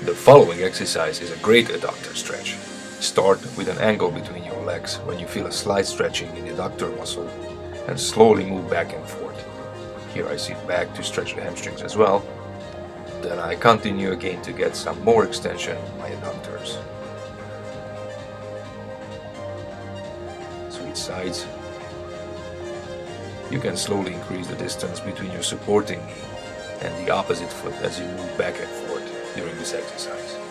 The following exercise is a great adductor stretch. Start with an angle between your legs when you feel a slight stretching in the adductor muscle and slowly move back and forth. Here I sit back to stretch the hamstrings as well. Then I continue again to get some more extension in my adductors. Switch sides. You can slowly increase the distance between your supporting knee and the opposite foot as you move back and forth during this exercise.